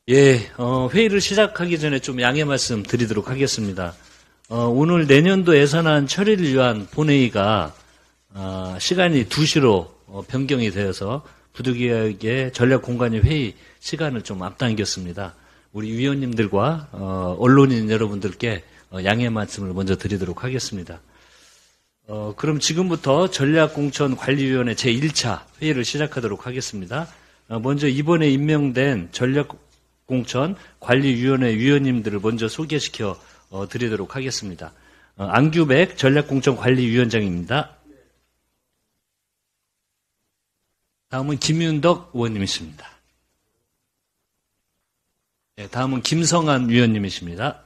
예, 회의를 시작하기 전에 좀 양해 말씀 드리도록 하겠습니다. 오늘 내년도 예산안 처리를 위한 본회의가 시간이 2시로 변경이 되어서 부득이하게 전략공관위 회의 시간을 좀 앞당겼습니다. 우리 위원님들과 언론인 여러분들께 양해 말씀을 먼저 드리도록 하겠습니다. 그럼 지금부터 전략공천관리위원회 제1차 회의를 시작하도록 하겠습니다. 먼저 이번에 임명된 전략공천관리위원회 위원님들을 먼저 소개시켜 드리도록 하겠습니다. 안규백 전략공천관리위원장입니다. 다음은 김윤덕 의원님이십니다. 네, 다음은 김성한 위원님이십니다.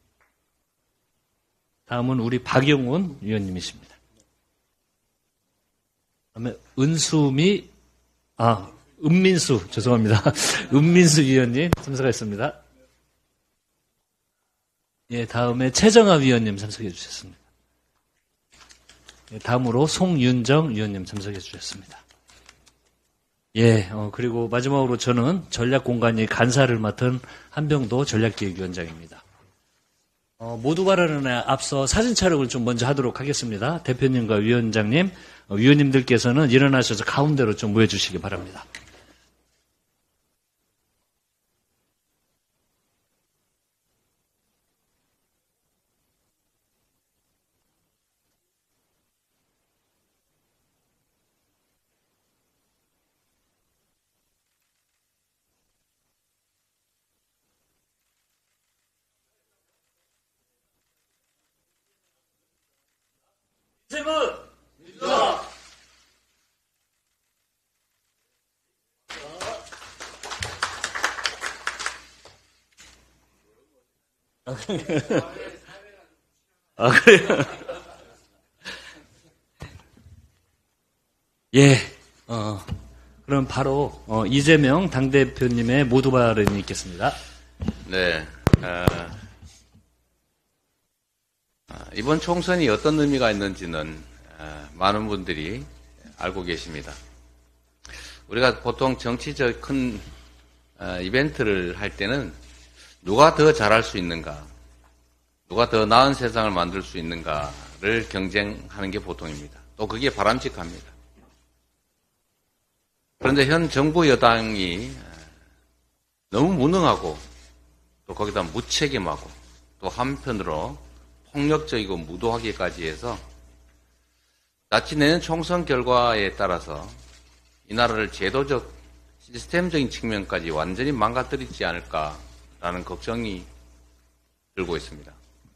다음은 우리 박영훈 위원님이십니다. 다음에 은민수, 죄송합니다. 은민수 위원님 참석하셨습니다. 예, 다음에 최정아 위원님 참석해 주셨습니다. 예, 다음으로 송윤정 위원님 참석해 주셨습니다. 예, 그리고 마지막으로 저는 전략공관위 간사를 맡은 한병도 전략기획위원장입니다. 모두 발언에 앞서 사진 촬영을 좀 먼저 하도록 하겠습니다. 대표님과 위원장님, 위원님들께서는 일어나셔서 가운데로 좀 모여주시기 바랍니다. 세분 민주당 그래요? 예, 그럼 바로 이재명 당대표님의 모두 발언이 있겠습니다. 네, 이번 총선이 어떤 의미가 있는지는 많은 분들이 알고 계십니다. 우리가 보통 정치적 큰 이벤트를 할 때는 누가 더 잘할 수 있는가, 누가 더 나은 세상을 만들 수 있는가를 경쟁하는 게 보통입니다. 또 그게 바람직합니다. 그런데 현 정부 여당이 너무 무능하고 또 거기다 무책임하고 또 한편으로 폭력적이고 무도하기까지 해서 자칫 내년 총선 결과에 따라서 이 나라를 제도적, 시스템적인 측면까지 완전히 망가뜨리지 않을까라는 걱정이 들고 있습니다.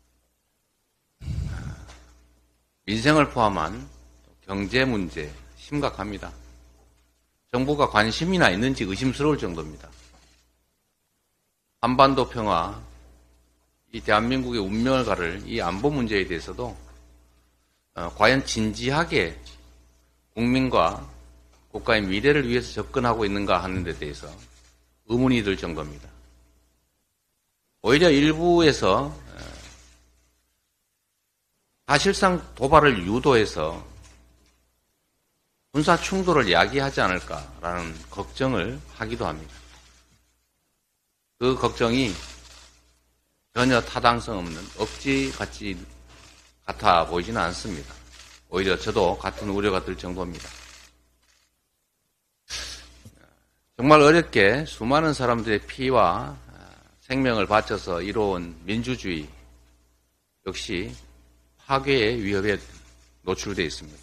민생을 포함한 경제 문제 심각합니다. 정부가 관심이나 있는지 의심스러울 정도입니다. 한반도 평화, 이 대한민국의 운명을 가를 이 안보 문제에 대해서도 과연 진지하게 국민과 국가의 미래를 위해서 접근하고 있는가 하는 데 대해서 의문이 들 정도입니다. 오히려 일부에서 사실상 도발을 유도해서 군사 충돌을 야기하지 않을까라는 걱정을 하기도 합니다. 그 걱정이 전혀 타당성 없는 억지 같아 보이지는 않습니다. 오히려 저도 같은 우려가 들 정도입니다. 정말 어렵게 수많은 사람들의 피와 생명을 바쳐서 이뤄온 민주주의 역시 파괴의 위협에 노출되어 있습니다.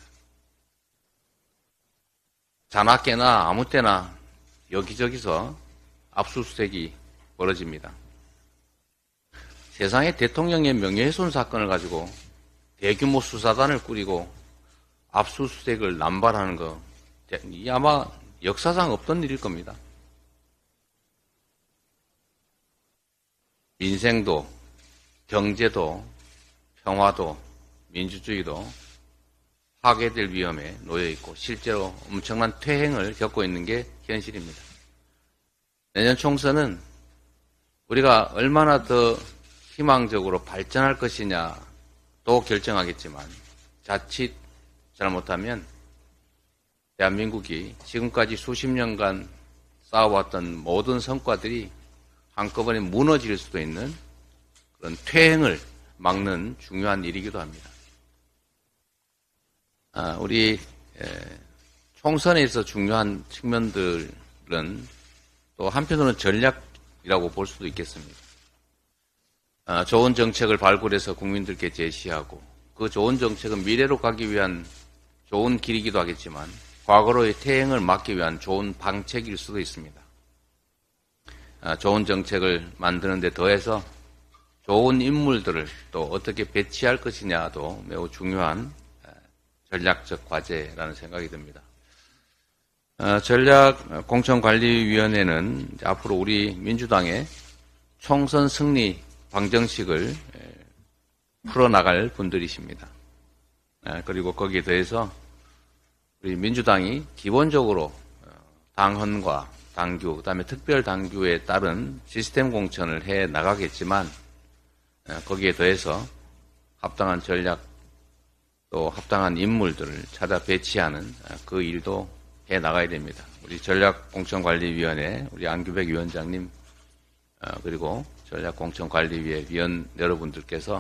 자나깨나 아무 때나 여기저기서 압수수색이 벌어집니다. 세상에 대통령의 명예훼손 사건을 가지고 대규모 수사단을 꾸리고 압수수색을 남발하는 거, 이 아마 역사상 없던 일일 겁니다. 민생도, 경제도, 평화도, 민주주의도 파괴될 위험에 놓여 있고 실제로 엄청난 퇴행을 겪고 있는 게 현실입니다. 내년 총선은 우리가 얼마나 더 희망적으로 발전할 것이냐도 결정하겠지만 자칫 잘못하면 대한민국이 지금까지 수십 년간 쌓아왔던 모든 성과들이 한꺼번에 무너질 수도 있는 그런 퇴행을 막는 중요한 일이기도 합니다. 우리 총선에서 중요한 측면들은 또 한편으로는 전략이라고 볼 수도 있겠습니다. 좋은 정책을 발굴해서 국민들께 제시하고 그 좋은 정책은 미래로 가기 위한 좋은 길이기도 하겠지만 과거로의 퇴행을 막기 위한 좋은 방책일 수도 있습니다. 좋은 정책을 만드는 데 더해서 좋은 인물들을 또 어떻게 배치할 것이냐도 매우 중요한 전략적 과제라는 생각이 듭니다. 전략공천관리위원회는 앞으로 우리 민주당의 총선 승리 방정식을 풀어나갈 분들이십니다. 그리고 거기에 더해서 우리 민주당이 기본적으로 당헌과 당규, 그다음에 특별 당규에 따른 시스템 공천을 해 나가겠지만 거기에 더해서 합당한 전략 또 합당한 인물들을 찾아 배치하는 그 일도 해 나가야 됩니다. 우리 전략공천관리위원회 우리 안규백 위원장님 그리고 전략공천관리위의 위원 여러분들께서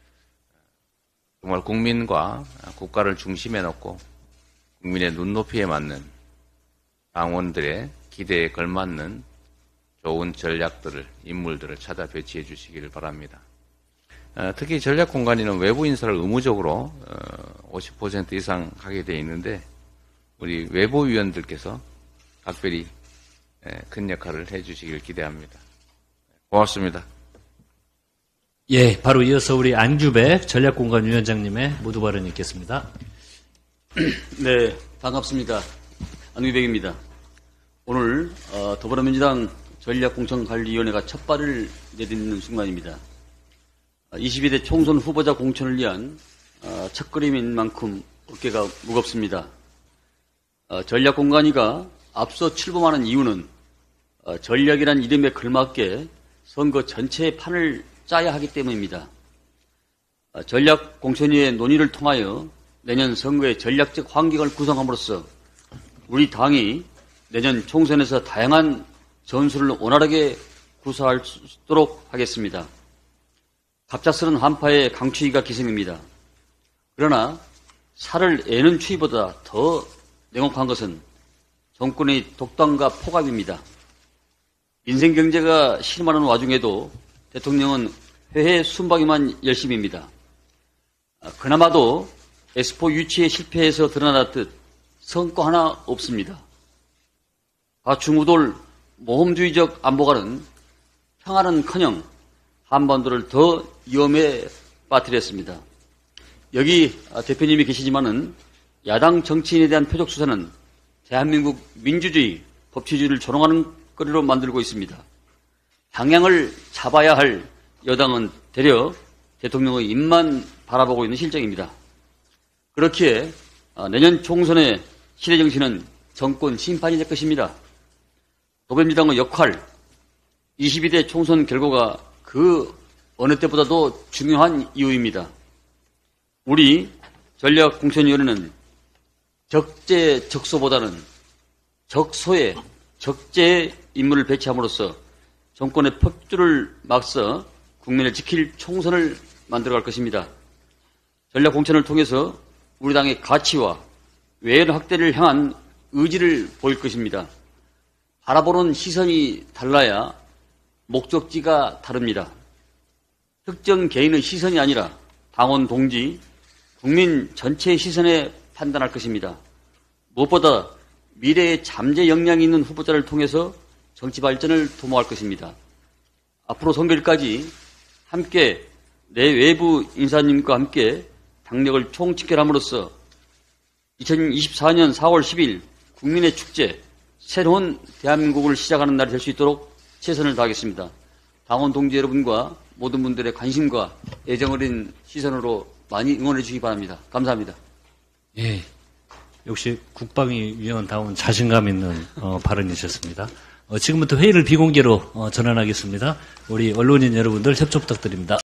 정말 국민과 국가를 중심에 놓고 국민의 눈높이에 맞는 당원들의 기대에 걸맞는 좋은 전략들을, 인물들을 찾아 배치해 주시기를 바랍니다. 특히 전략공관위는 외부 인사를 의무적으로 50% 이상 하게 되어 있는데 우리 외부 위원들께서 각별히 큰 역할을 해 주시기를 기대합니다. 고맙습니다. 예, 바로 이어서 우리 안규백 전략공관위원장님의 모두 발언이 있겠습니다. 네, 반갑습니다. 안규백입니다. 오늘 더불어민주당 전략공천관리위원회가 첫 발을 내딛는 순간입니다. 22대 총선 후보자 공천을 위한 첫걸음인 만큼 어깨가 무겁습니다. 전략공관위가 앞서 출범하는 이유는 전략이란 이름에 걸맞게 선거 전체의 판을 짜야 하기 때문입니다. 전략공천위의 논의를 통하여 내년 선거의 전략적 환경을 구성함으로써 우리 당이 내년 총선에서 다양한 전술을 원활하게 구사할 수 있도록 하겠습니다. 갑작스런 한파에 강추위가 기승입니다. 그러나 살을 애는 추위보다 더 냉혹한 것은 정권의 독단과 폭압입니다. 민생 경제가 실망하는 와중에도 대통령은 회해 순방에만 열심입니다. 그나마도 엑스포 유치에 실패해서 드러났듯 성과 하나 없습니다. 좌충우돌 모험주의적 안보가는 평화는커녕 한반도를 더 위험에 빠뜨렸습니다. 여기 대표님이 계시지만은 야당 정치인에 대한 표적 수사는 대한민국 민주주의, 법치주의를 조롱하는 거리로 만들고 있습니다. 방향을 잡아야 할 여당은 되려 대통령의 입만 바라보고 있는 실정입니다. 그렇기에 내년 총선의 시대 정신은 정권 심판이 될 것입니다. 더불어민주당의 역할, 22대 총선 결과가 그 어느 때보다도 중요한 이유입니다. 우리 전략공천위원회는 적재적소보다는 적소에 적재의 인물을 배치함으로써 정권의 폭주를 막서 국민을 지킬 총선을 만들어갈 것입니다. 전략공천을 통해서 우리 당의 가치와 외연 확대를 향한 의지를 보일 것입니다. 바라보는 시선이 달라야 목적지가 다릅니다. 특정 개인의 시선이 아니라 당원 동지, 국민 전체의 시선에 판단할 것입니다. 무엇보다 미래의 잠재 역량이 있는 후보자를 통해서 정치 발전을 도모할 것입니다. 앞으로 선거일까지 함께 내 외부 인사님과 함께 당력을 총집결함으로써 2024년 4월 10일 국민의 축제, 새로운 대한민국을 시작하는 날이 될 수 있도록 최선을 다하겠습니다. 당원 동지 여러분과 모든 분들의 관심과 애정 어린 시선으로 많이 응원해 주시기 바랍니다. 감사합니다. 예, 역시 국방위원다운 자신감 있는 발언이셨습니다. 지금부터 회의를 비공개로 전환하겠습니다. 우리 언론인 여러분들 협조 부탁드립니다.